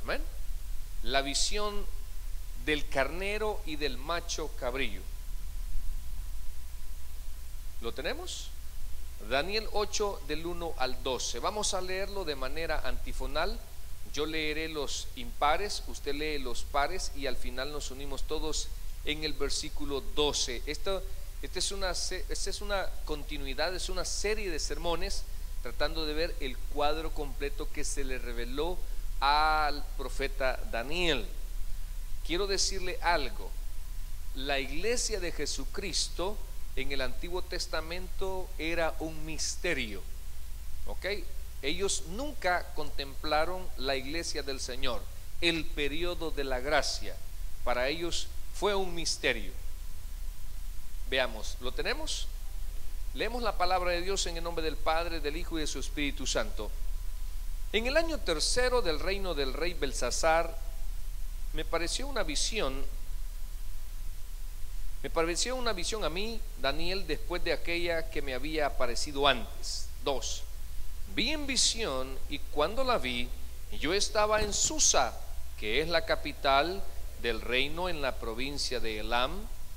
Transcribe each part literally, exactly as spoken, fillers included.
Amén. La visión del carnero y del macho cabrillo. ¿Lo tenemos? Daniel ocho del uno al doce. Vamos a leerlo de manera antifonal. Yo leeré los impares, usted lee los pares y al final nos unimos todos en el versículo doce. Esto, esta es una, esta es una continuidad, es una serie de sermones tratando de ver el cuadro completo que se le reveló al profeta Daniel. Quiero decirle algo: la iglesia de Jesucristo en el Antiguo Testamento era un misterio, ¿ok? Ellos nunca contemplaron la iglesia del Señor, el periodo de la gracia. Para ellos fue un misterio. Veamos, ¿lo tenemos? Leemos la palabra de Dios en el nombre del Padre, del Hijo y de su Espíritu Santo. En el año tercero del reino del rey Belsasar, me pareció una visión, me pareció una visión a mí, Daniel, después de aquella que me había aparecido antes. Dos, vi en visión, y cuando la vi, yo estaba en Susa, que es la capital del reino en la provincia de Elam,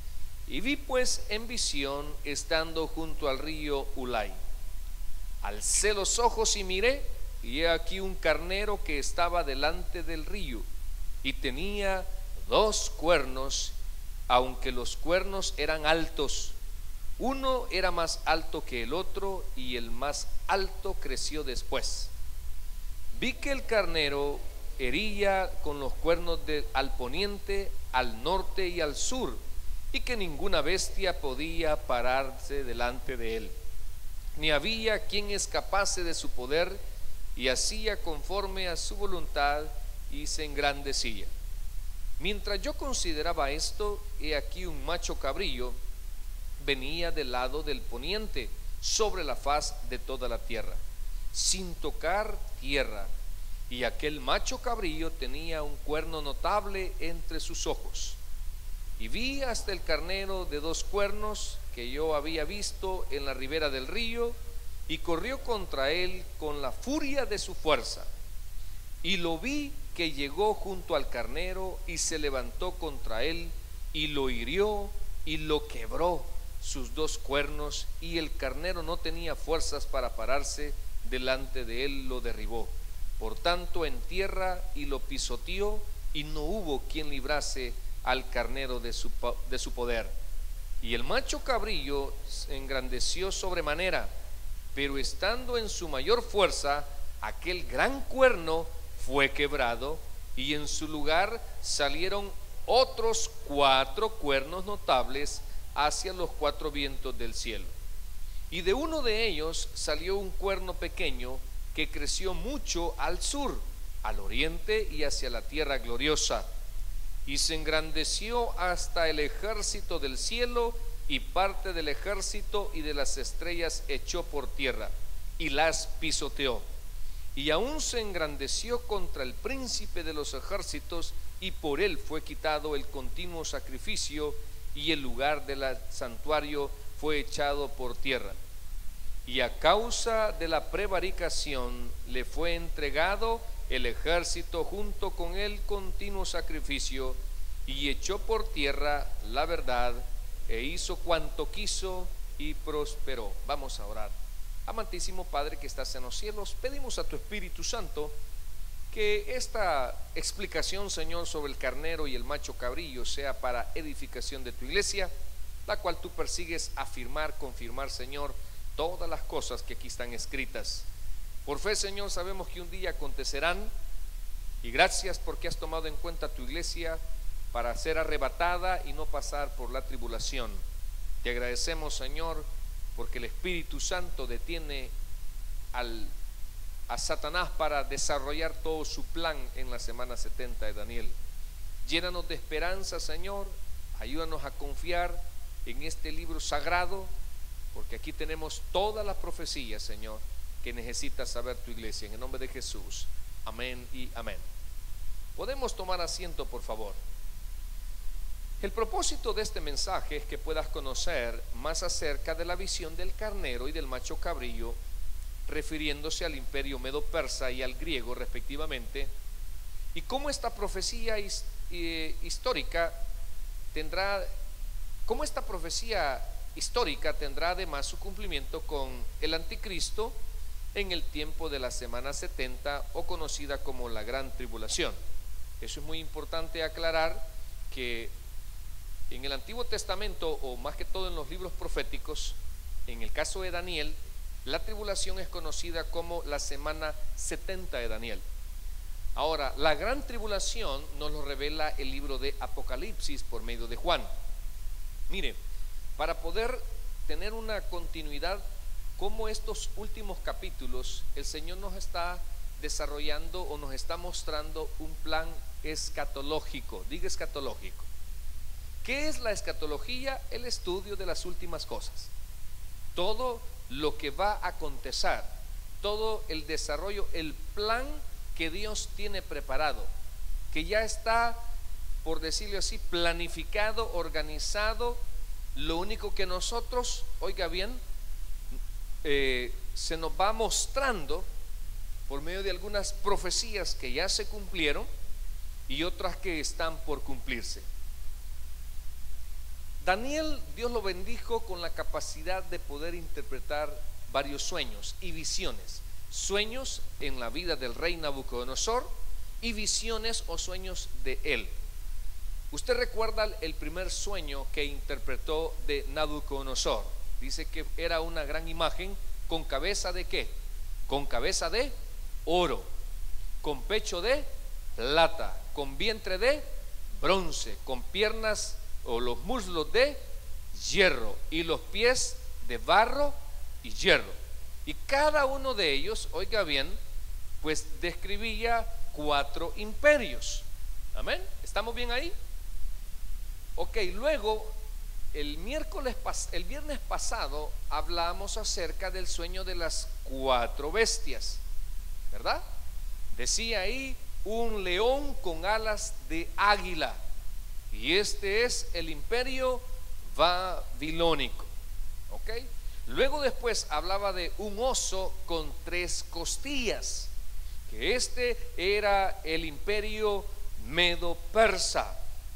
y vi pues en visión estando junto al río Ulai. Alcé los ojos y miré, y he aquí un carnero que estaba delante del río, y tenía dos cuernos, aunque los cuernos eran altos. Uno era más alto que el otro, y el más alto creció después. Vi que el carnero hería con los cuernos de, al poniente, al norte y al sur, y que ninguna bestia podía pararse delante de él, ni había quien escapase de su poder, y hacía conforme a su voluntad y se engrandecía. Mientras yo consideraba esto, he aquí un macho cabrillo venía del lado del poniente sobre la faz de toda la tierra, sin tocar tierra, y aquel macho cabrillo tenía un cuerno notable entre sus ojos. Y vi hasta el carnero de dos cuernos que yo había visto en la ribera del río, y corrió contra él con la furia de su fuerza, y lo vi que llegó junto al carnero y se levantó contra él y lo hirió y lo quebró sus dos cuernos, y el carnero no tenía fuerzas para pararse delante de él, lo derribó por tanto en tierra y lo pisoteó, y no hubo quien librase al carnero de su, de su poder. Y el macho cabrillo se engrandeció sobremanera, pero estando en su mayor fuerza, aquel gran cuerno fue quebrado, y en su lugar salieron otros cuatro cuernos notables hacia los cuatro vientos del cielo. Y de uno de ellos salió un cuerno pequeño que creció mucho al sur, al oriente y hacia la tierra gloriosa, y se engrandeció hasta el ejército del cielo, y parte del ejército y de las estrellas echó por tierra y las pisoteó. Y aún se engrandeció contra el príncipe de los ejércitos, y por él fue quitado el continuo sacrificio, y el lugar del santuario fue echado por tierra. Y a causa de la prevaricación le fue entregado el ejército junto con el continuo sacrificio, y echó por tierra la verdad, e hizo cuanto quiso y prosperó. Vamos a orar. Amantísimo Padre que estás en los cielos, pedimos a tu Espíritu Santo que esta explicación, Señor, sobre el carnero y el macho cabrillo sea para edificación de tu iglesia, la cual tú persigues afirmar, confirmar, Señor, todas las cosas que aquí están escritas. Por fe, Señor, sabemos que un día acontecerán, y gracias porque has tomado en cuenta tu iglesia para ser arrebatada y no pasar por la tribulación. Te agradecemos, Señor, porque el Espíritu Santo detiene al, a Satanás para desarrollar todo su plan en la semana setenta de Daniel. Llénanos de esperanza, Señor, ayúdanos a confiar en este libro sagrado, porque aquí tenemos todas las profecías, Señor, que necesita saber tu iglesia. En el nombre de Jesús, amén y amén. Podemos tomar asiento, por favor. El propósito de este mensaje es que puedas conocer más acerca de la visión del carnero y del macho cabrillo, refiriéndose al imperio medo-persa y al griego respectivamente, y cómo esta profecía his, eh, histórica tendrá, cómo esta profecía histórica tendrá además su cumplimiento con el anticristo en el tiempo de la semana setenta, o conocida como la gran tribulación. Eso es muy importante aclarar, que en el Antiguo Testamento, o más que todo en los libros proféticos, en el caso de Daniel, la tribulación es conocida como la semana setenta de Daniel. Ahora, la gran tribulación nos lo revela el libro de Apocalipsis por medio de Juan. Mire, para poder tener una continuidad, como estos últimos capítulos, el Señor nos está desarrollando o nos está mostrando un plan escatológico. Diga escatológico. ¿Qué es la escatología? El estudio de las últimas cosas. Todo lo que va a acontecer, todo el desarrollo, el plan que Dios tiene preparado, que ya está, por decirlo así, planificado, organizado. Lo único que nosotros, oiga bien, eh, se nos va mostrando por medio de algunas profecías que ya se cumplieron y otras que están por cumplirse. Daniel, Dios lo bendijo con la capacidad de poder interpretar varios sueños y visiones. Sueños en la vida del rey Nabucodonosor y visiones o sueños de él. Usted recuerda el primer sueño que interpretó de Nabucodonosor. Dice que era una gran imagen con cabeza de ¿qué? Con cabeza de oro, con pecho de plata, con vientre de bronce, con piernas o los muslos de hierro y los pies de barro y hierro. Y cada uno de ellos, oiga bien, pues describía cuatro imperios. Amén. ¿Estamos bien ahí? Ok, luego el miércoles, el viernes pasado hablamos acerca del sueño de las cuatro bestias, ¿verdad? Decía ahí un león con alas de águila, y este es el imperio babilónico. Ok, luego después hablaba de un oso con tres costillas, que este era el imperio medo-persa.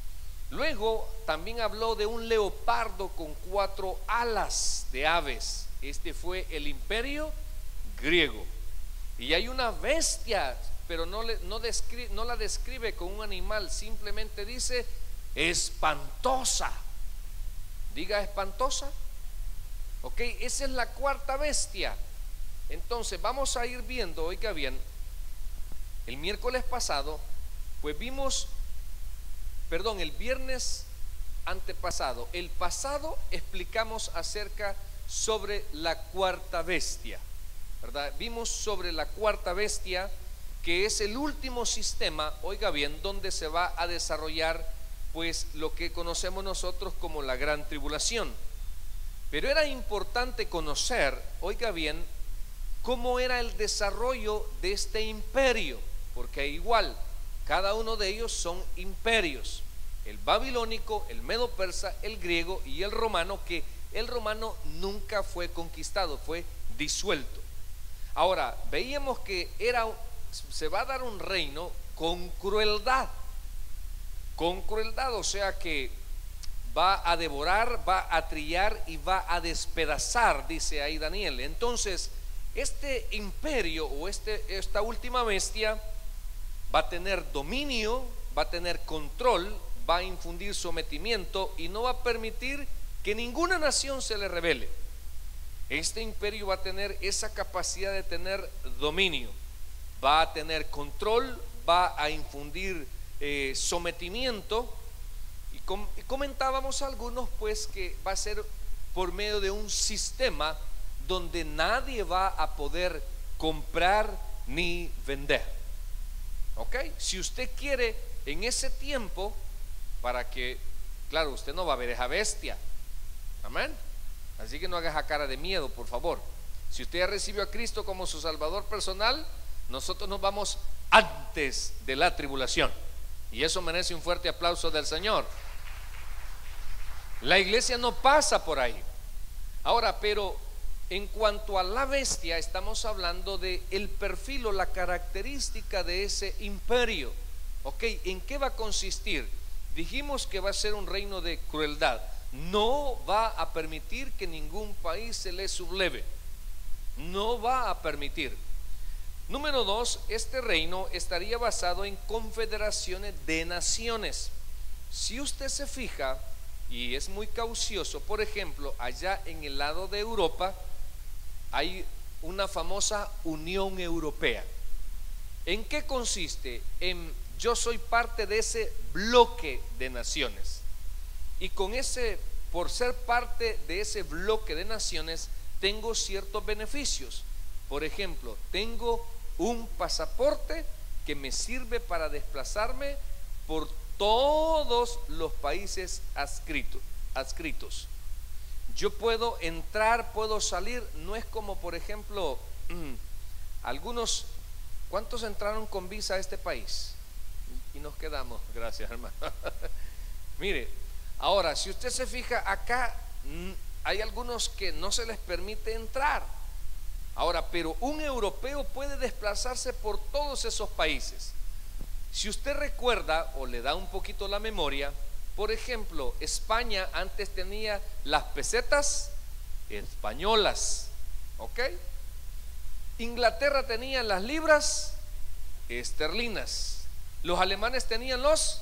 Luego también habló de un leopardo con cuatro alas de aves. Este fue el imperio griego. Y hay una bestia, pero no, le, no, describe, no la describe con un animal, simplemente dice espantosa. Diga espantosa. Ok, esa es la cuarta bestia. Entonces vamos a ir viendo, oiga bien, el miércoles pasado, pues vimos, perdón, el viernes antepasado, el pasado explicamos acerca sobre la cuarta bestia, ¿verdad? Vimos sobre la cuarta bestia, que es el último sistema, oiga bien, donde se va a desarrollar pues lo que conocemos nosotros como la gran tribulación. Pero era importante conocer, oiga bien, cómo era el desarrollo de este imperio, porque igual cada uno de ellos son imperios: el babilónico, el medo-persa, el griego y el romano, que el romano nunca fue conquistado, fue disuelto. Ahora, veíamos que era, se va a dar un reino con crueldad, con crueldad, o sea que va a devorar, va a trillar y va a despedazar, dice ahí Daniel. Entonces, este imperio o este, esta última bestia va a tener dominio, va a tener control, va a infundir sometimiento y no va a permitir que ninguna nación se le rebele. Este imperio va a tener esa capacidad de tener dominio, va a tener control, va a infundir eh, sometimiento. Y, com y comentábamos algunos pues que va a ser por medio de un sistema donde nadie va a poder comprar ni vender. Ok, si usted quiere en ese tiempo, para que, claro, usted no va a ver esa bestia, amén, así que no haga esa cara de miedo, por favor. Si usted ya recibió a Cristo como su Salvador personal, nosotros nos vamos antes de la tribulación, y eso merece un fuerte aplauso del Señor. La iglesia no pasa por ahí. Ahora, pero en cuanto a la bestia, estamos hablando de el perfil o la característica de ese imperio. Ok, ¿en qué va a consistir? Dijimos que va a ser un reino de crueldad. No va a permitir que ningún país se le subleve. No va a permitir. Número dos, este reino estaría basado en confederaciones de naciones. Si usted se fija y es muy caucioso, por ejemplo, allá en el lado de Europa hay una famosa Unión Europea. ¿En qué consiste? En yo soy parte de ese bloque de naciones, y con ese, por ser parte de ese bloque de naciones, tengo ciertos beneficios. Por ejemplo, tengo un pasaporte que me sirve para desplazarme por todos los países adscritos, adscritos. Yo puedo entrar, puedo salir. No es como, por ejemplo, algunos. ¿Cuántos entraron con visa a este país? Y nos quedamos, gracias, hermano. Mire, ahora, si usted se fija acá, hay algunos que no se les permite entrar. Ahora, pero un europeo puede desplazarse por todos esos países. Si usted recuerda o le da un poquito la memoria, por ejemplo, España antes tenía las pesetas españolas, ¿ok? Inglaterra tenía las libras esterlinas. Los alemanes tenían los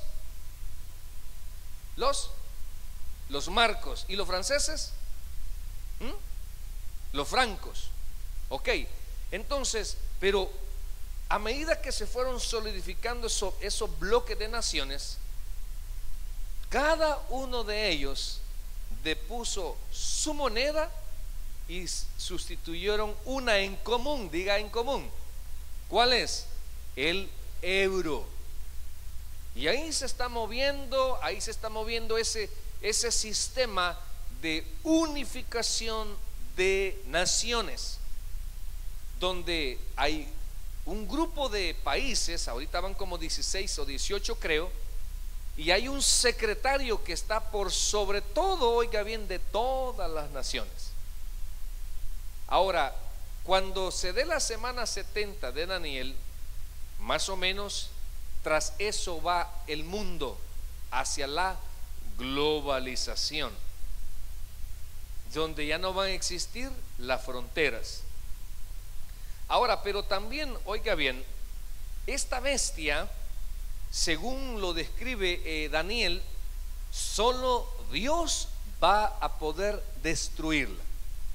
los los marcos. ¿Y los franceses? ¿Mm? Los francos. Ok, entonces, pero a medida que se fueron solidificando esos, esos bloques de naciones, cada uno de ellos depuso su moneda y sustituyeron una en común. Diga en común. ¿Cuál es? El euro. Y ahí se está moviendo, ahí se está moviendo ese, ese sistema de unificación de naciones, donde hay un grupo de países, ahorita van como dieciséis o dieciocho creo, y hay un secretario que está por sobre todo, oiga bien, de todas las naciones. Ahora, cuando se dé la semana setenta de Daniel, más o menos tras eso va el mundo hacia la globalización, donde ya no van a existir las fronteras. Ahora, pero también, oiga bien, esta bestia, según lo describe eh, Daniel, solo Dios va a poder destruirla.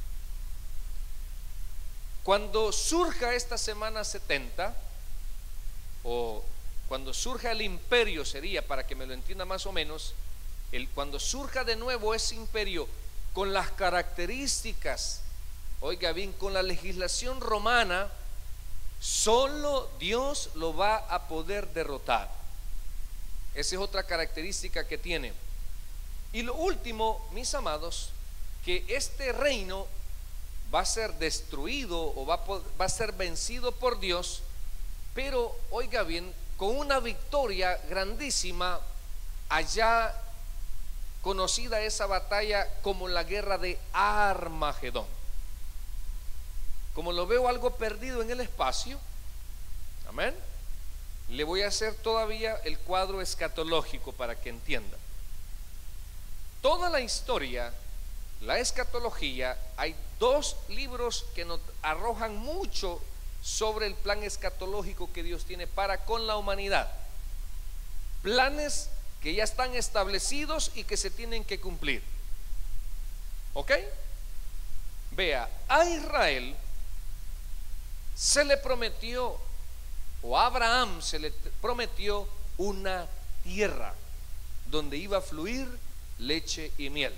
Cuando surja esta semana setenta, o cuando surja el imperio, sería, para que me lo entienda más o menos, el, cuando surja de nuevo ese imperio con las características, oiga bien, con la legislación romana, solo Dios lo va a poder derrotar. Esa es otra característica que tiene. Y lo último, mis amados, que este reino va a ser destruido o va a, va a ser vencido por Dios, pero oiga bien, con una victoria grandísima, allá conocida esa batalla como la guerra de Armagedón. Como lo veo algo perdido en el espacio, amén, le voy a hacer todavía el cuadro escatológico para que entienda. Toda la historia, la escatología, hay dos libros que nos arrojan mucho sobre el plan escatológico que Dios tiene para con la humanidad. Planes que ya están establecidos y que se tienen que cumplir. ¿Ok? Vea, a Israel se le prometió, o a Abraham se le prometió una tierra donde iba a fluir leche y miel.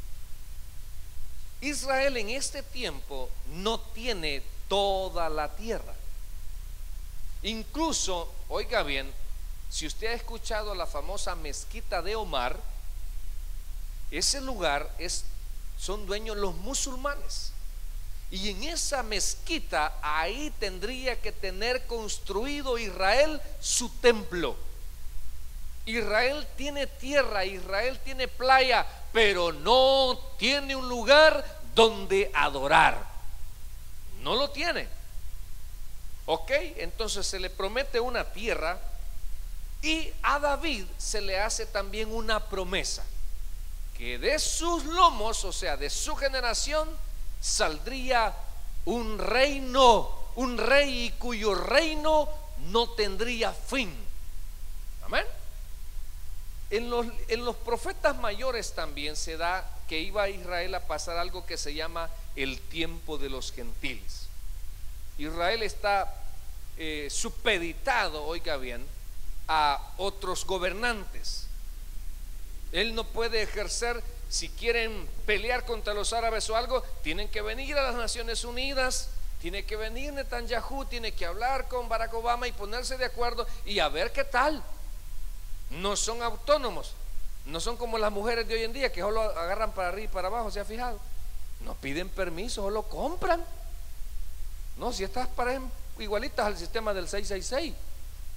Israel en este tiempo no tiene toda la tierra. Incluso, oiga bien, si usted ha escuchado la famosa mezquita de Omar, ese lugar es, son dueños los musulmanes. Y en esa mezquita, ahí tendría que tener construido Israel su templo. Israel tiene tierra, Israel tiene playa, pero no tiene un lugar donde adorar. No lo tiene. Ok, entonces se le promete una tierra Y a David se le hace también una promesa, que de sus lomos, o sea, de su generación, saldría un reino, un rey cuyo reino no tendría fin. Amén. En los, en los profetas mayores también se da que iba a Israel a pasar algo que se llama el tiempo de los gentiles. Israel está eh, supeditado, oiga bien, a otros gobernantes. Él no puede ejercer, si quieren pelear contra los árabes o algo, tienen que venir a las Naciones Unidas, tiene que venir Netanyahu, tiene que hablar con Barack Obama y ponerse de acuerdo y a ver qué tal. No son autónomos, no son como las mujeres de hoy en día que solo agarran para arriba y para abajo. ¿Se ha fijado? No piden permiso, solo compran. No, si estas parecen igualitas al sistema del seiscientos sesenta y seis.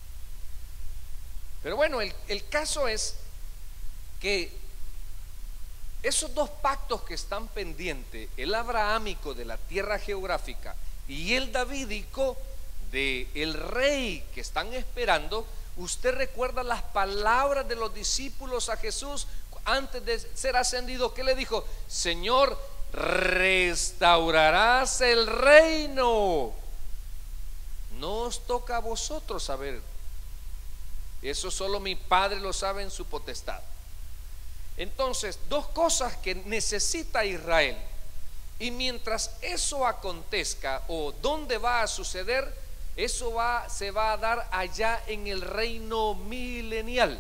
Pero bueno, el, el caso es que esos dos pactos que están pendientes, el abrahámico de la tierra geográfica y el davídico de el rey que están esperando. Usted recuerda las palabras de los discípulos a Jesús antes de ser ascendido. ¿Qué le dijo? Señor, restaurarás el reino. No os toca a vosotros saber. Eso solo mi Padre lo sabe en su potestad. Entonces, dos cosas que necesita Israel. Y mientras eso acontezca, o dónde va a suceder, eso va, se va a dar allá en el reino milenial.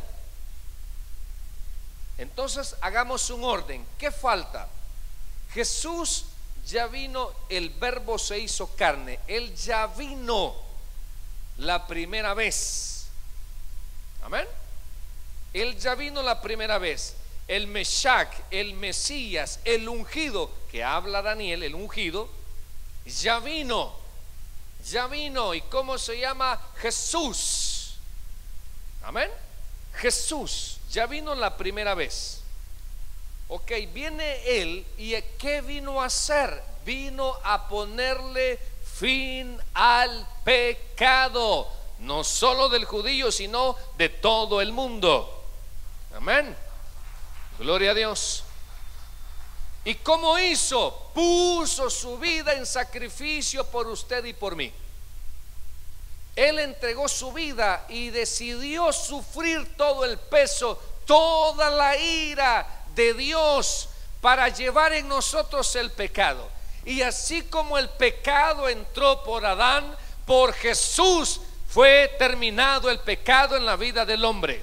Entonces hagamos un orden. ¿Qué falta? Jesús ya vino, el verbo se hizo carne. Él ya vino la primera vez. Amén. Él ya vino la primera vez. El Meshach, el Mesías, el ungido, que habla Daniel, el ungido, ya vino. Ya vino. ¿Y cómo se llama? Jesús. Amén. Jesús ya vino la primera vez. Ok, viene Él. ¿Y qué vino a hacer? Vino a ponerle fin al pecado, no solo del judío, sino de todo el mundo. Amén. Gloria a Dios. ¿Y cómo hizo? Puso su vida en sacrificio por usted y por mí. Él entregó su vida y decidió sufrir todo el peso, toda la ira de Dios para llevar en nosotros el pecado. Y así como el pecado entró por Adán, por Jesús fue terminado el pecado en la vida del hombre.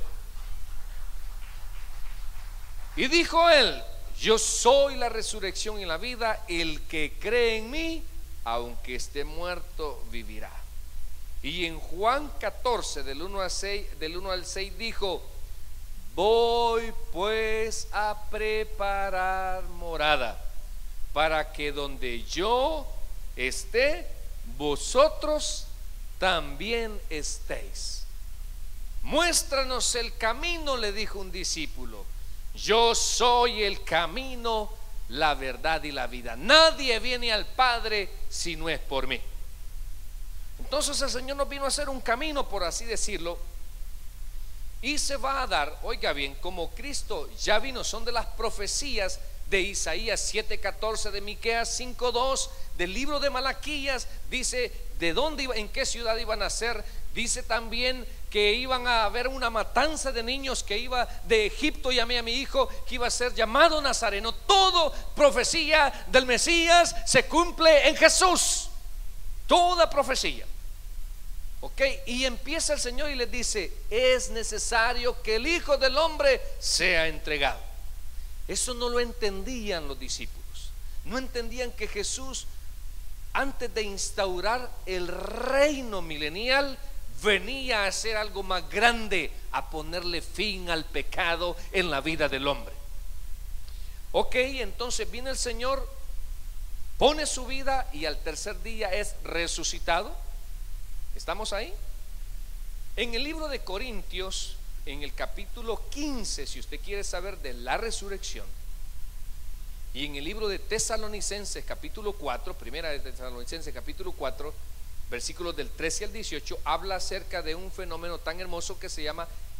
Y dijo él: yo soy la resurrección y la vida, el que cree en mí, aunque esté muerto, vivirá. Y en Juan catorce, del uno al seis, del uno al seis dijo: voy pues a preparar morada, para que donde yo esté, vosotros también estéis. Muéstranos el camino, le dijo un discípulo. Yo soy el camino, la verdad y la vida. Nadie viene al Padre si no es por mí. Entonces el Señor nos vino a hacer un camino, por así decirlo, y se va a dar, oiga bien, como Cristo ya vino. Son de las profecías de Isaías siete catorce, de Miqueas cinco dos, del libro de Malaquías. Dice de dónde iba, en qué ciudad iban a ser. Dice también que iban a haber una matanza de niños, que iba de Egipto, llamé a mi hijo, que iba a ser llamado Nazareno. Todo profecía del Mesías se cumple en Jesús. Toda profecía. Ok, y empieza el Señor y les dice: es necesario que el Hijo del Hombre sea entregado. Eso no lo entendían los discípulos. No entendían que Jesús, antes de instaurar el reino milenial, venía a hacer algo más grande, a ponerle fin al pecado en la vida del hombre. Ok, entonces viene el Señor, pone su vida y al tercer día es resucitado. ¿Estamos ahí? En el libro de Corintios, en el capítulo quince, si usted quiere saber de la resurrección, y en el libro de Tesalonicenses capítulo cuatro, primera de Tesalonicenses capítulo cuatro, versículos del trece al dieciocho, habla acerca de un fenómeno tan hermoso que se llama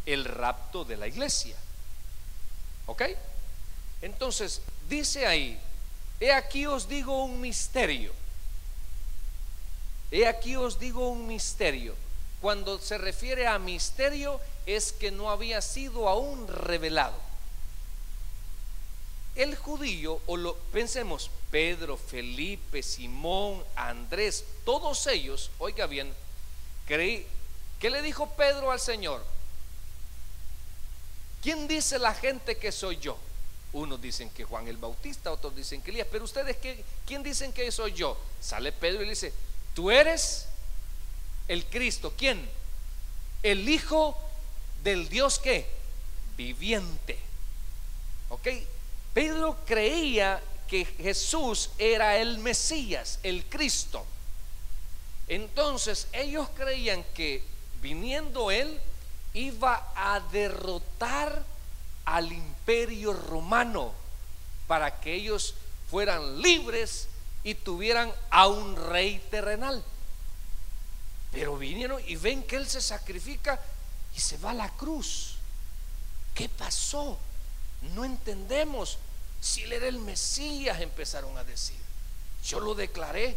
el rapto de la iglesia. ¿Ok? Entonces, dice ahí, he aquí os digo un misterio. He aquí os digo un misterio. Cuando se refiere a misterio, es que no había sido aún revelado. El judío, o lo pensemos, Pedro, Felipe, Simón, Andrés, todos ellos, oiga bien, creí. ¿Qué le dijo Pedro al Señor? ¿Quién dice la gente que soy yo? Unos dicen que Juan el Bautista, otros dicen que Elías, pero ustedes, ¿qué, ¿quién dicen que soy yo? Sale Pedro y le dice, tú eres el Cristo. ¿Quién? El Hijo del Dios que viviente. ¿Ok? Pedro creía que Jesús era el Mesías, el Cristo. Entonces ellos creían que viniendo él iba a derrotar al imperio romano para que ellos fueran libres y tuvieran a un rey terrenal. Pero vinieron y ven que él se sacrifica y se va a la cruz. ¿Qué pasó? No entendemos. Si él era el Mesías, empezaron a decir. Yo lo declaré.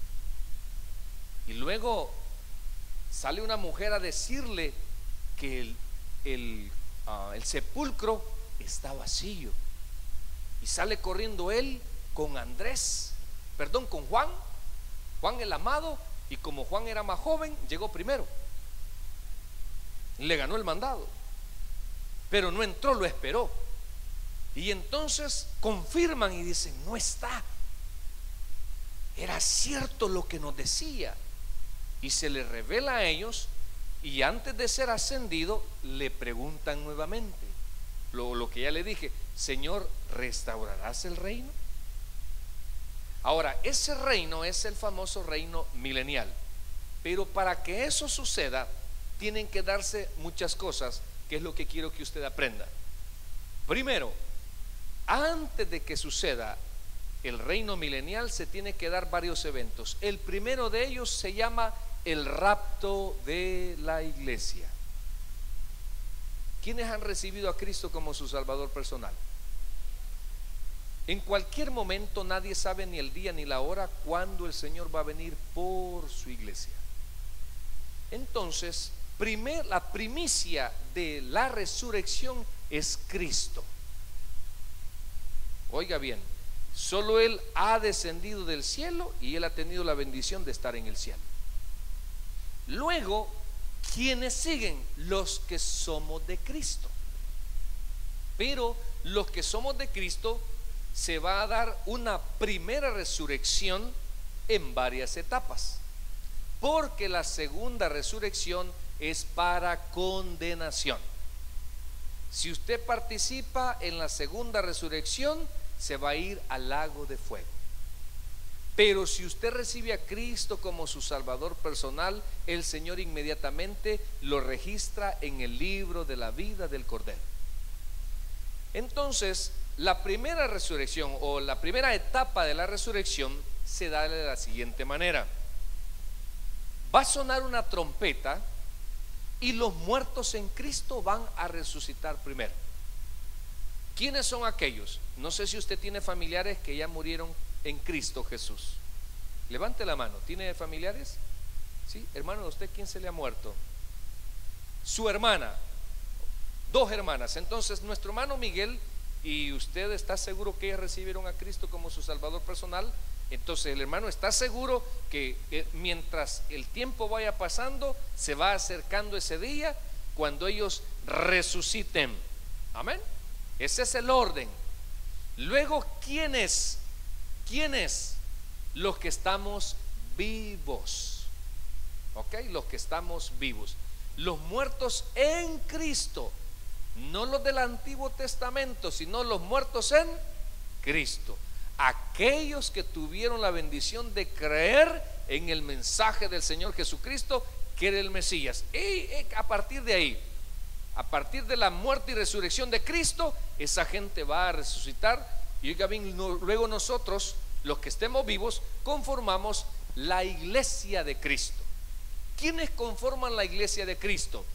Y luego sale una mujer a decirle que el, el, uh, el sepulcro está vacío. Y sale corriendo él con Andrés, perdón, con Juan, Juan el amado. Y como Juan era más joven, llegó primero. Le ganó el mandado, pero no entró, lo esperó. Y entonces confirman y dicen, no está. Era cierto lo que nos decía. Y se le revela a ellos. Y antes de ser ascendido, le preguntan nuevamente lo, lo que ya le dije: Señor, ¿restaurarás el reino? Ahora, ese reino es el famoso reino milenial. Pero para que eso suceda, tienen que darse muchas cosas, que es lo que quiero que usted aprenda. Primero, antes de que suceda el reino milenial, se tiene que dar varios eventos. El primero de ellos se llama el rapto de la iglesia. ¿Quiénes han recibido a Cristo como su Salvador personal? En cualquier momento, nadie sabe ni el día ni la hora cuándo el Señor va a venir por su iglesia. Entonces, primer, la primicia de la resurrección es Cristo. Oiga bien, solo Él ha descendido del cielo y Él ha tenido la bendición de estar en el cielo. Luego, ¿quiénes siguen? Los que somos de Cristo. Pero los que somos de Cristo, se va a dar una primera resurrección en varias etapas, porque la segunda resurrección es para condenación. Si usted participa en la segunda resurrección, se va a ir al lago de fuego. Pero si usted recibe a Cristo como su Salvador personal, el Señor inmediatamente lo registra en el libro de la vida del Cordero. Entonces, la primera resurrección o la primera etapa de la resurrección se da de la siguiente manera: va a sonar una trompeta y los muertos en Cristo van a resucitar primero. ¿Quiénes son aquellos? No sé si usted tiene familiares que ya murieron en Cristo Jesús. Levante la mano. ¿Tiene familiares? ¿Sí? Hermano, ¿a usted quién se le ha muerto? Su hermana. Dos hermanas. Entonces, nuestro hermano Miguel y usted está seguro que ellas recibieron a Cristo como su Salvador personal. Entonces el hermano está seguro que eh, mientras el tiempo vaya pasando, se va acercando ese día cuando ellos resuciten. Amén. Ese es el orden. Luego, ¿quiénes? ¿Quiénes? Los que estamos vivos. Ok, los que estamos vivos. Los muertos en Cristo. No los del Antiguo Testamento, sino los muertos en Cristo. Aquellos que tuvieron la bendición de creer en el mensaje del Señor Jesucristo, que era el Mesías. Y a partir de ahí, a partir de la muerte y resurrección de Cristo, esa gente va a resucitar. Y oiga bien, luego nosotros, los que estemos vivos, conformamos la iglesia de Cristo. ¿Quiénes conforman la iglesia de Cristo?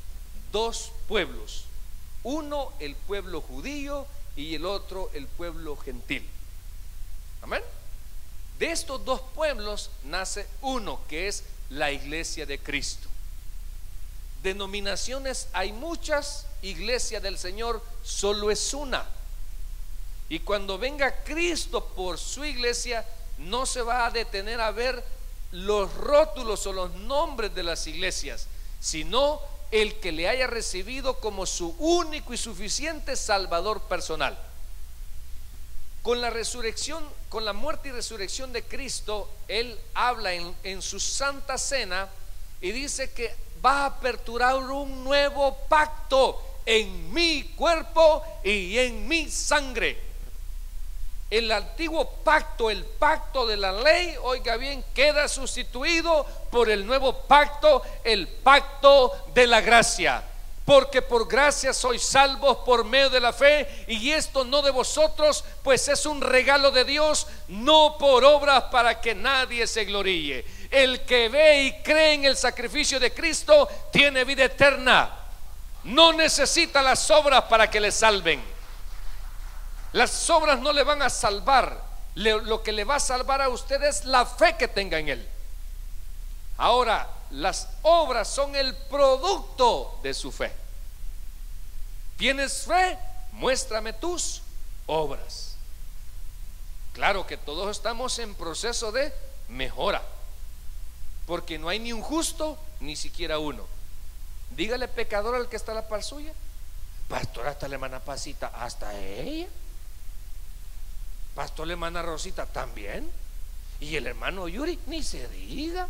dos pueblos, uno el pueblo judío y el otro el pueblo gentil. Amén. De estos dos pueblos nace uno, que es la iglesia de Cristo. Denominaciones hay muchas, iglesia del Señor solo es una. Y cuando venga Cristo por su iglesia, no se va a detener a ver los rótulos o los nombres de las iglesias, sino el que le haya recibido como su único y suficiente Salvador personal. Con la resurrección, con la muerte y resurrección de Cristo, Él habla en, en su Santa Cena y dice que va a aperturar un nuevo pacto en mi cuerpo y en mi sangre. El antiguo pacto, el pacto de la ley, oiga bien, queda sustituido por el nuevo pacto, el pacto de la gracia. Porque por gracia sois salvos por medio de la fe, y esto no de vosotros, pues es un regalo de Dios, no por obras para que nadie se gloríe. El que ve y cree en el sacrificio de Cristo tiene vida eterna. No necesita las obras para que le salven. Las obras no le van a salvar. Le, lo que le va a salvar a usted es la fe que tenga en Él. Ahora, las obras son el producto de su fe. ¿Tienes fe? Muéstrame tus obras. Claro que todos estamos en proceso de mejora, porque no hay ni un justo, ni siquiera uno. Dígale pecador al que está a la par suya: pastor, hasta la hermana Pasita, hasta ella. Pastor, la hermana Rosita también. Y el hermano Yuri, ni se diga.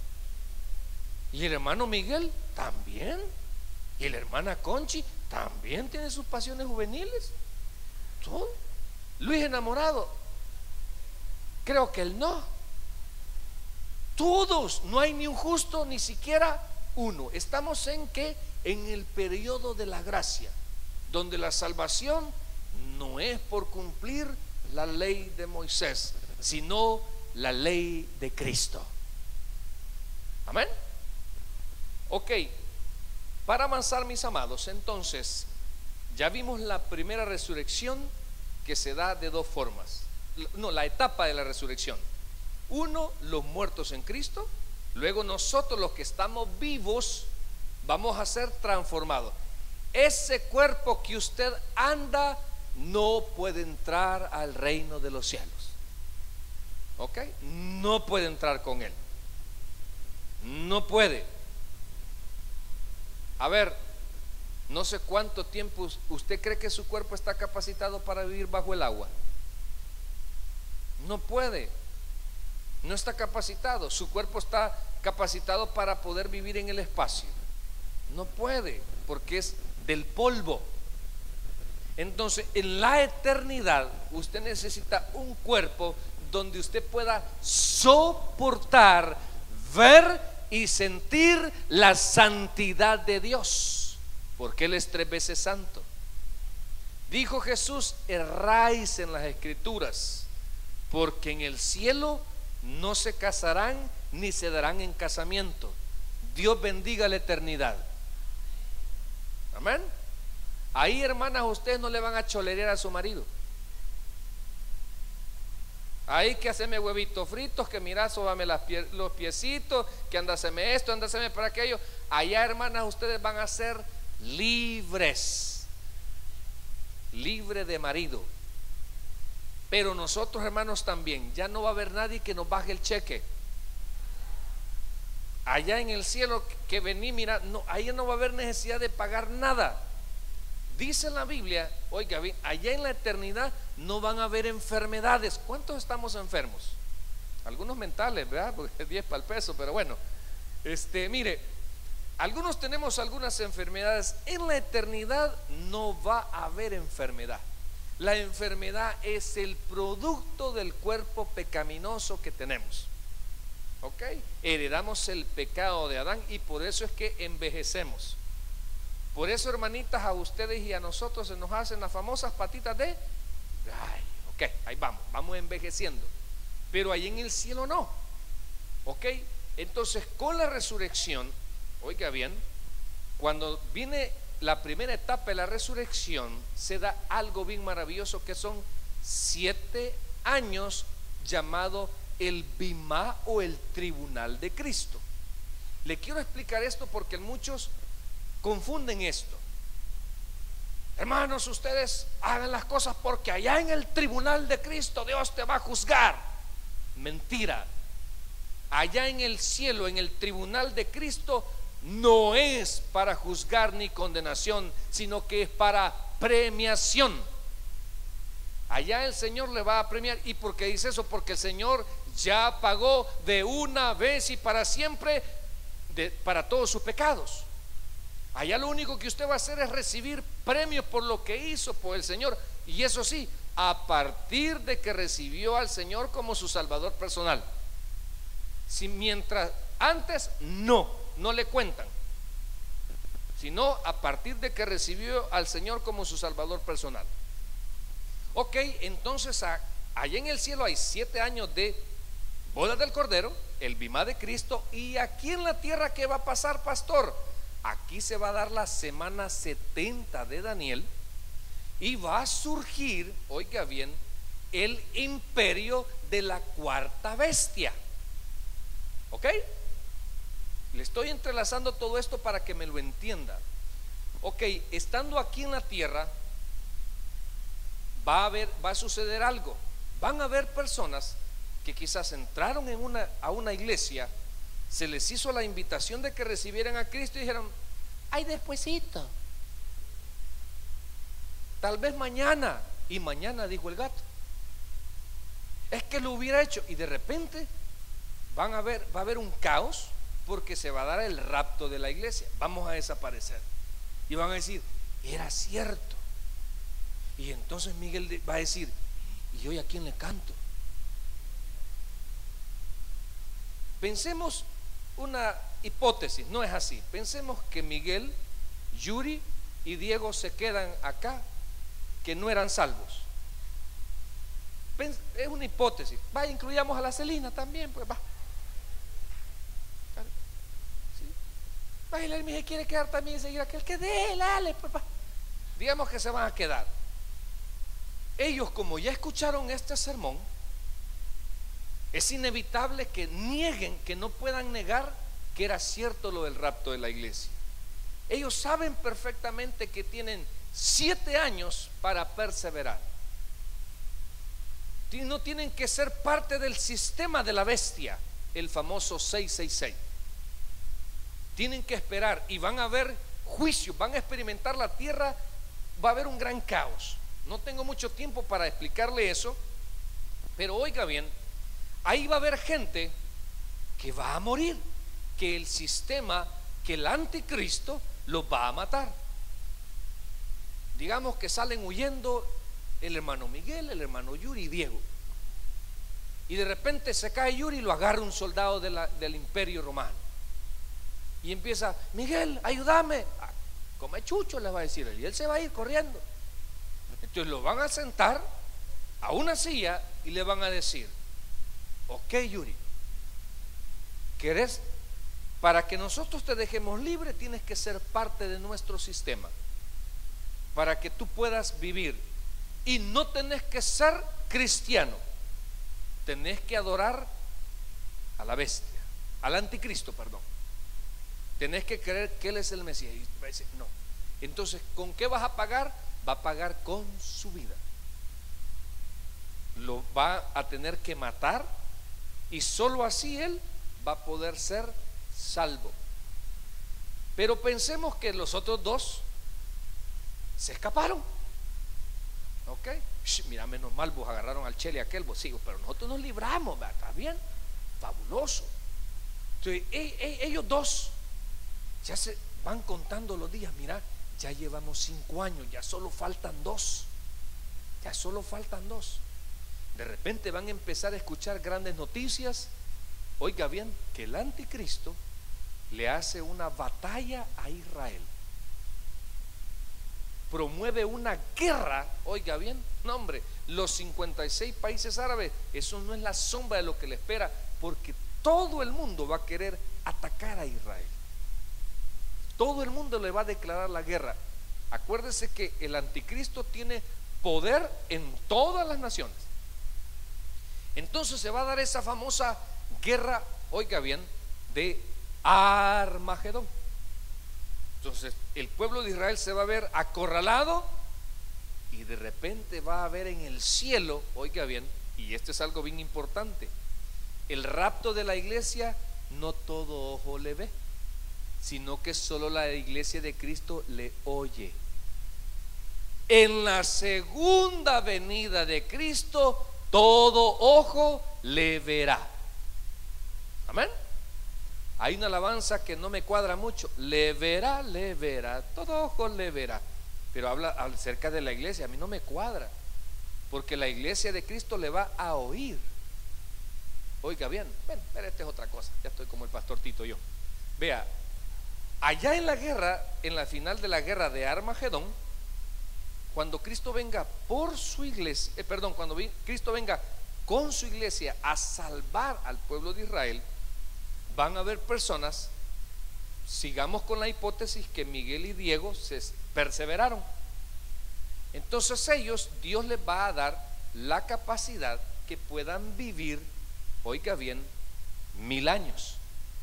Y el hermano Miguel también. Y la hermana Conchi también tiene sus pasiones juveniles. Todo. Luis enamorado, creo que él no. Todos, no hay ni un justo, ni siquiera uno. Estamos en que en el periodo de la gracia, donde la salvación no es por cumplir la ley de Moisés, sino la ley de Cristo. Amén. Ok, para avanzar, mis amados, entonces ya vimos la primera resurrección, que se da de dos formas. No, la etapa de la resurrección: uno, los muertos en Cristo; luego nosotros, los que estamos vivos, vamos a ser transformados. Ese cuerpo que usted anda no puede entrar al reino de los cielos. ¿Ok? No puede entrar con él. No puede. A ver, no sé cuánto tiempo usted cree que su cuerpo está capacitado para vivir bajo el agua. No puede. No está capacitado. Su cuerpo está capacitado para poder vivir en el espacio. No puede, porque es del polvo. Entonces, en la eternidad, usted necesita un cuerpo donde usted pueda soportar, ver y sentir la santidad de Dios, porque Él es tres veces santo. Dijo Jesús: erráis en las escrituras, porque en el cielo no se casarán ni se darán en casamiento. Dios bendiga la eternidad. Amén. Ahí, hermanas, ustedes no le van a cholerear a su marido. Ahí que haceme huevitos fritos, que mira, sóbame las pie, los piecitos, que andáseme esto, andáseme para aquello. Allá, hermanas, ustedes van a ser libres, libre de marido. Pero nosotros, hermanos, también, ya no va a haber nadie que nos baje el cheque. Allá en el cielo que vení, mira, no, ahí no va a haber necesidad de pagar nada. Dice la Biblia, oiga bien, allá en la eternidad no van a haber enfermedades. ¿Cuántos estamos enfermos? Algunos mentales, ¿verdad? Porque es diez para el peso, pero bueno, este, mire, algunos tenemos algunas enfermedades. En la eternidad no va a haber enfermedad. La enfermedad es el producto del cuerpo pecaminoso que tenemos. ¿Ok? Heredamos el pecado de Adán y por eso es que envejecemos. Por eso, hermanitas, a ustedes y a nosotros se nos hacen las famosas patitas de ay, ok, ahí vamos, vamos envejeciendo. Pero ahí en el cielo no. Ok, entonces con la resurrección, oiga bien, Cuando viene la primera etapa de la resurrección, se da algo bien maravilloso, que son siete años, llamado el Bimá o el tribunal de Cristo. Le quiero explicar esto porque muchos confunden esto. Hermanos, ustedes hagan las cosas porque allá en el tribunal de Cristo Dios te va a juzgar. Mentira. Allá en el cielo, en el tribunal de Cristo, no es para juzgar ni condenación, sino que es para premiación. Allá el Señor le va a premiar. ¿Y por qué dice eso? Porque el Señor ya pagó de una vez y para siempre de, para todos sus pecados. Allá lo único que usted va a hacer es recibir premios por lo que hizo por el Señor. Y eso sí, a partir de que recibió al Señor como su Salvador personal. Si mientras antes no, no le cuentan, sino a partir de que recibió al Señor como su Salvador personal. Ok, entonces a, allá en el cielo hay siete años de bodas del Cordero, el Bimá de Cristo. Y aquí en la tierra, ¿qué va a pasar, pastor? Aquí se va a dar la semana setenta de Daniel y va a surgir, oiga bien, el imperio de la cuarta bestia. ¿Ok? Le estoy entrelazando todo esto para que me lo entienda. Ok, estando aquí en la tierra, va a haber, va a suceder algo. Van a haber personas que quizás entraron en una, a una iglesia, se les hizo la invitación de que recibieran a Cristo y dijeron: ay, despuesito, tal vez mañana. Y mañana, dijo el gato, es que lo hubiera hecho. Y de repente van a ver, va a haber un caos, porque se va a dar el rapto de la iglesia. Vamos a desaparecer. Y van a decir: era cierto. Y entonces Miguel va a decir: ¿y hoy a quién le canto? Pensemos una hipótesis, no es así. Pensemos que Miguel, Yuri y Diego se quedan acá, que no eran salvos. Es una hipótesis. Va, incluyamos a la Celina también, pues va. ¿Sí? Va, y la Elmi se quiere quedar también y seguir aquel que dé, dale, pues va. Digamos que se van a quedar. Ellos, como ya escucharon este sermón, es inevitable que nieguen, que no puedan negar que era cierto lo del rapto de la iglesia. Ellos saben perfectamente que tienen siete años para perseverar. No tienen que ser parte del sistema de la bestia, el famoso seiscientos sesenta y seis. Tienen que esperar y van a haber juicios, van a experimentar la tierra, va a haber un gran caos. No tengo mucho tiempo para explicarle eso, pero oiga bien, ahí va a haber gente que va a morir, que el sistema, que el anticristo los va a matar. Digamos que salen huyendo el hermano Miguel, el hermano Yuri y Diego, y de repente se cae Yuri y lo agarra un soldado de la, del imperio romano y empieza: Miguel, ayúdame. Ah, come chucho, les va a decir él, y él se va a ir corriendo. Entonces lo van a sentar a una silla y le van a decir: ok, Yuri, ¿querés? Para que nosotros te dejemos libre, tienes que ser parte de nuestro sistema, para que tú puedas vivir. Y no tenés que ser cristiano, tenés que adorar a la bestia, al anticristo, perdón. Tenés que creer que él es el Mesías. Y va a decir: no. Entonces, ¿con qué vas a pagar? Va a pagar con su vida. Lo va a tener que matar, y solo así él va a poder ser salvo. Pero pensemos que los otros dos se escaparon. Ok, Shh, mira, menos mal vos agarraron al Chele aquel, vos sigo, pero nosotros nos libramos, ¿verdad? Está bien, fabuloso. Entonces, e, e, ellos dos ya se van contando los días. Mira, ya llevamos cinco años, ya solo faltan dos, ya solo faltan dos. De repente van a empezar a escuchar grandes noticias. Oiga bien, que el anticristo le hace una batalla a Israel, promueve una guerra. Oiga bien, no hombre, los cincuenta y seis países árabes, eso no es la sombra de lo que le espera, porque todo el mundo va a querer atacar a Israel. todo el mundo le va a declarar la guerra. Acuérdese que el anticristo tiene poder en todas las naciones. Entonces se va a dar esa famosa guerra, oiga bien, de Armagedón. Entonces el pueblo de Israel se va a ver acorralado y de repente va a haber en el cielo, oiga bien, y esto es algo bien importante, el rapto de la iglesia. No todo ojo le ve, sino que solo la iglesia de Cristo le oye. En la segunda venida de Cristo, todo ojo le verá. Amén. Hay una alabanza que no me cuadra mucho. Le verá, le verá, todo ojo le verá. Pero habla acerca de la iglesia. A mí no me cuadra, porque la iglesia de Cristo le va a oír. Oiga bien, bueno, pero esta es otra cosa. Ya estoy como el pastor Tito yo. Vea, allá en la guerra, en la final de la guerra de Armagedón, cuando Cristo venga por su iglesia, eh, perdón, cuando Cristo venga con su iglesia a salvar al pueblo de Israel, van a haber personas, sigamos con la hipótesis que Miguel y Diego se perseveraron. Entonces ellos, Dios les va a dar la capacidad que puedan vivir, oiga bien, mil años.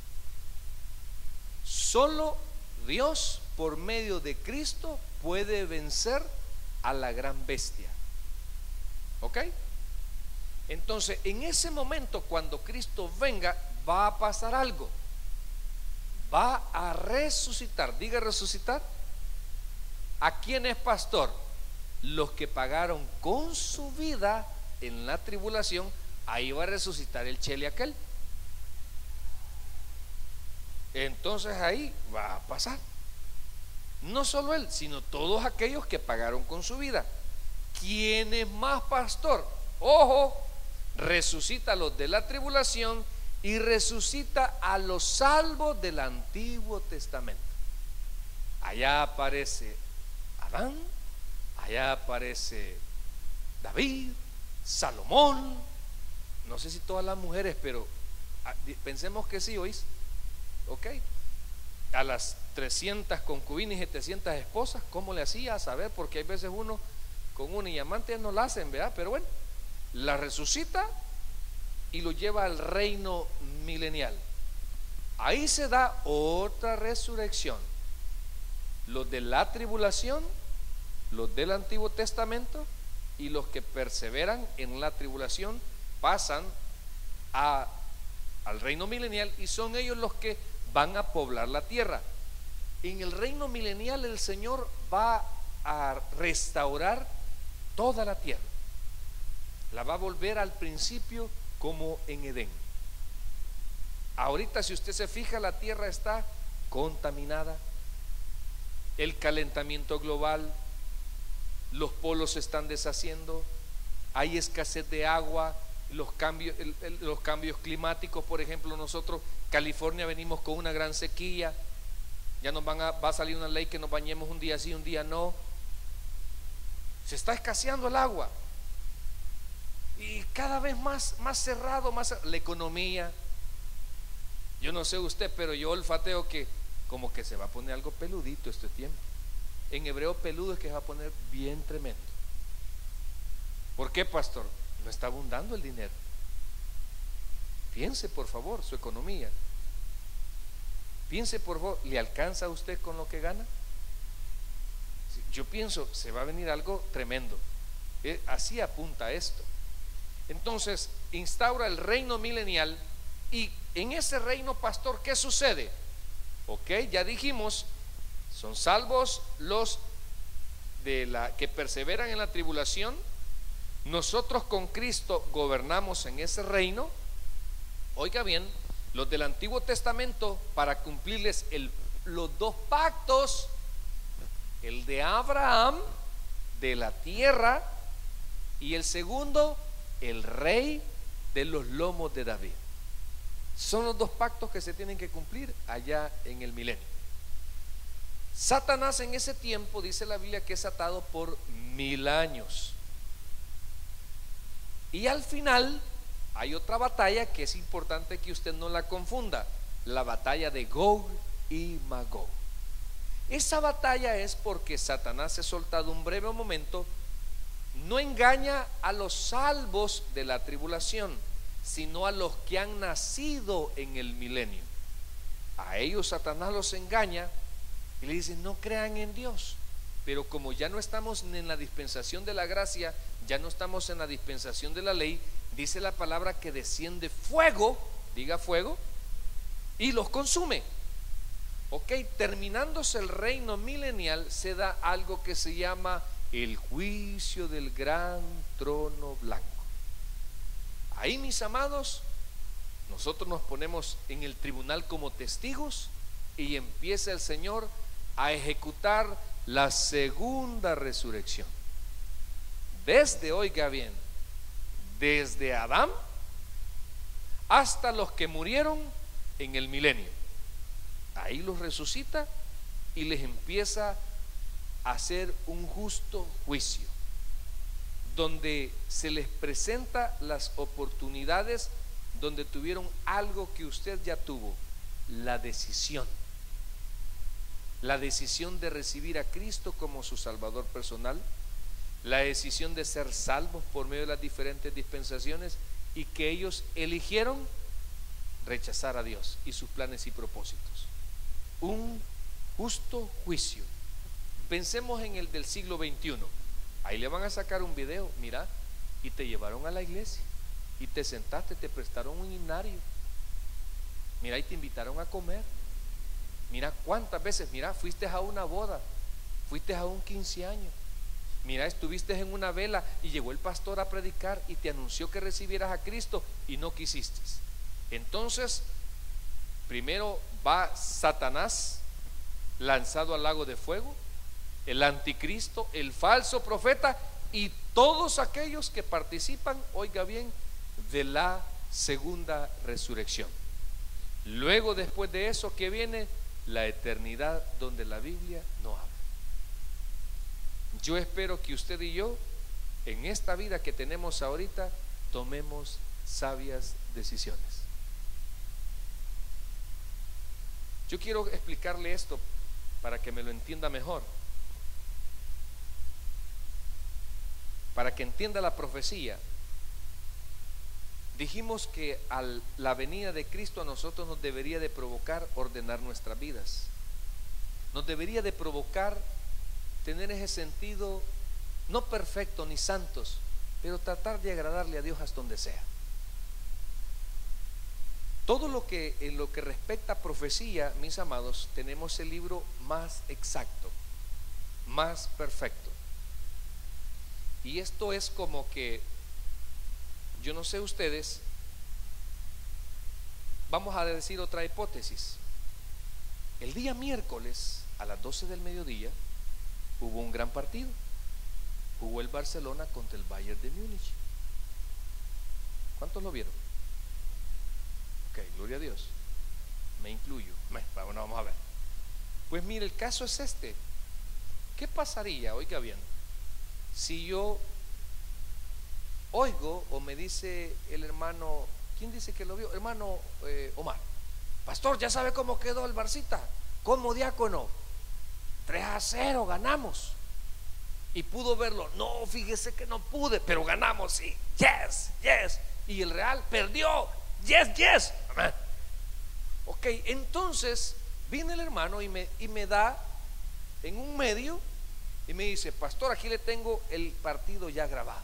Solo Dios por medio de Cristo puede vencer a la gran bestia. ¿Ok? Entonces en ese momento, cuando Cristo venga, va a pasar algo. Va a resucitar. Diga resucitar. ¿A quién es pastor? Los que pagaron con su vida en la tribulación. Ahí va a resucitar el chele aquel. Entonces ahí va a pasar. No solo él, sino todos aquellos que pagaron con su vida. ¿Quién es más pastor? Ojo, resucita a los de la tribulación y resucita a los salvos del Antiguo Testamento. Allá aparece Adán, allá aparece David, Salomón. No sé si todas las mujeres, pero pensemos que sí, ¿oís? Ok. A las trescientas concubinas y setecientas esposas, ¿cómo le hacía a saber? Porque hay veces uno con un diamante no la hacen, ¿verdad? Pero bueno, la resucita y lo lleva al reino milenial. Ahí se da otra resurrección. Los de la tribulación, los del Antiguo Testamento y los que perseveran en la tribulación pasan a, al reino milenial, y son ellos los que van a poblar la tierra. En el reino milenial el Señor va a restaurar toda la tierra, la va a volver al principio como en Edén. Ahorita, si usted se fija, la tierra está contaminada, el calentamiento global, los polos se están deshaciendo, hay escasez de agua, los cambios, el, el, los cambios climáticos. Por ejemplo, nosotros, California, venimos con una gran sequía. Ya nos van a, va a salir una ley que nos bañemos un día sí, un día no. Se está escaseando el agua. Y cada vez más, más cerrado, más la economía. Yo no sé usted, pero yo olfateo que como que se va a poner algo peludito este tiempo. En hebreo, peludo es que se va a poner bien tremendo. ¿Por qué, pastor? No está abundando el dinero. Piense por favor su economía. Piense por favor, ¿le alcanza a usted con lo que gana? Yo pienso, se va a venir algo tremendo. eh, Así apunta esto. Entonces instaura el reino milenial. Y en ese reino, pastor, ¿qué sucede? Ok, ya dijimos, son salvos los de la que perseveran en la tribulación. Nosotros con Cristo gobernamos en ese reino. Oiga bien, los del Antiguo Testamento, para cumplirles el, los dos pactos, el de Abraham, de la tierra, y el segundo, el rey de los lomos de David. Son los dos pactos que se tienen que cumplir allá en el milenio. Satanás en ese tiempo, dice la Biblia, que es atado por mil años. Y al final hay otra batalla que es importante que usted no la confunda: la batalla de Gog y Magog. Esa batalla es porque Satanás, he soltado un breve momento, no engaña a los salvos de la tribulación, sino a los que han nacido en el milenio. A ellos Satanás los engaña y le dice: no crean en Dios. Pero como ya no estamos en la dispensación de la gracia, ya no estamos en la dispensación de la ley, dice la palabra que desciende fuego, diga fuego, y los consume. Ok, terminándose el reino milenial, se da algo que se llama el juicio del gran trono blanco. Ahí, mis amados, nosotros nos ponemos en el tribunal como testigos y empieza el Señor a ejecutar la segunda resurrección. Desde, oiga bien, desde Adán hasta los que murieron en el milenio. Ahí los resucita y les empieza a hacer un justo juicio, donde se les presenta las oportunidades donde tuvieron algo que usted ya tuvo: la decisión. La decisión de recibir a Cristo como su Salvador personal, la decisión de ser salvos por medio de las diferentes dispensaciones, y que ellos eligieron rechazar a Dios y sus planes y propósitos. Un justo juicio. Pensemos en el del siglo veintiuno. Ahí le van a sacar un video, mira, y te llevaron a la iglesia y te sentaste, te prestaron un himnario, mira, y te invitaron a comer. Mira cuántas veces, mira, fuiste a una boda, fuiste a un quince años, mira, estuviste en una vela y llegó el pastor a predicar y te anunció que recibieras a Cristo y no quisiste. Entonces, primero va Satanás lanzado al lago de fuego, el anticristo, el falso profeta y todos aquellos que participan, oiga bien, de la segunda resurrección. Luego, después de eso, ¿qué viene? La eternidad, donde la Biblia no habla. Yo espero que usted y yo, en esta vida que tenemos ahorita, tomemos sabias decisiones. Yo quiero explicarle esto para que me lo entienda mejor, para que entienda la profecía. Dijimos que a la venida de Cristo a nosotros nos debería de provocar ordenar nuestras vidas, nos debería de provocar tener ese sentido, no perfecto ni santos, pero tratar de agradarle a Dios hasta donde sea. Todo lo que en lo que respecta a profecía, mis amados, tenemos el libro más exacto, más perfecto. Y esto es como que, yo no sé ustedes, vamos a decir otra hipótesis. El día miércoles a las doce del mediodía hubo un gran partido. Jugó el Barcelona contra el Bayern de Múnich. ¿Cuántos lo vieron? Ok, gloria a Dios. Me incluyo. Bueno, vamos a ver. Pues mire, el caso es este. ¿Qué pasaría, oiga bien, si yo oigo o me dice el hermano, ¿quién dice que lo vio? Hermano eh, Omar, pastor, ¿ya sabe cómo quedó el Barcita? Como diácono, tres a cero ganamos. Y pudo verlo. No, fíjese que no pude, pero ganamos, sí. Yes, yes. Y el Real perdió. Yes, yes. Amén. Ok, entonces viene el hermano y me, y me da en un medio y me dice, pastor, aquí le tengo el partido ya grabado.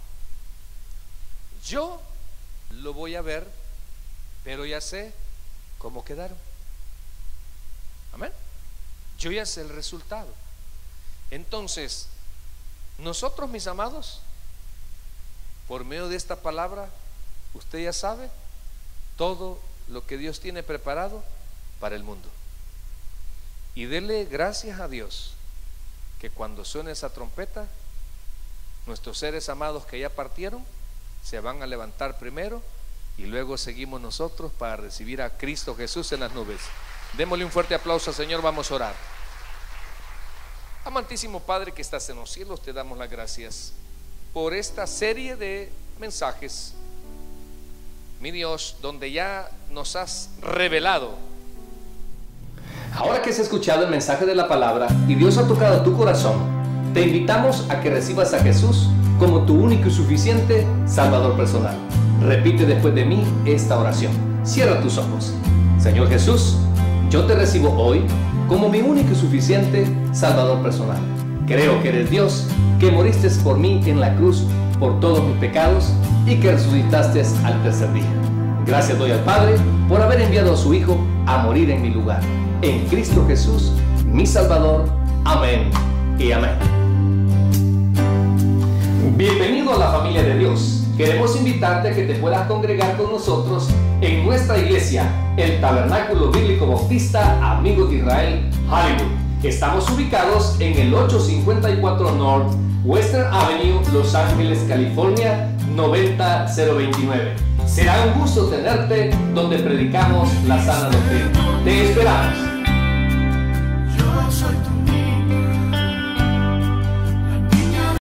Yo lo voy a ver, pero ya sé cómo quedaron. Amén. Yo ya sé el resultado. Entonces, nosotros, mis amados, por medio de esta palabra, usted ya sabe todo lo que Dios tiene preparado para el mundo. Y dele gracias a Dios que cuando suene esa trompeta, nuestros seres amados que ya partieron se van a levantar primero y luego seguimos nosotros para recibir a Cristo Jesús en las nubes. Démosle un fuerte aplauso al Señor. Vamos a orar. Amantísimo Padre que estás en los cielos, te damos las gracias por esta serie de mensajes, mi Dios, donde ya nos has revelado Ahora que has escuchado el mensaje de la palabra y Dios ha tocado tu corazón, te invitamos a que recibas a Jesús como tu único y suficiente Salvador personal. Repite después de mí esta oración. Cierra tus ojos. Señor Jesús, yo te recibo hoy como mi único y suficiente Salvador personal. Creo que eres Dios, que moriste por mí en la cruz por todos mis pecados y que resucitaste al tercer día. Gracias doy al Padre por haber enviado a su Hijo a morir en mi lugar. En Cristo Jesús, mi Salvador. Amén y amén. Bienvenido a la familia de Dios. Queremos invitarte a que te puedas congregar con nosotros en nuestra iglesia, el Tabernáculo Bíblico Bautista Amigos de Israel, Hollywood. Estamos ubicados en el ochocientos cincuenta y cuatro North Western Avenue, Los Ángeles, California, noventa mil veintinueve. Será un gusto tenerte donde predicamos la sana doctrina. Te esperamos. Yo soy tu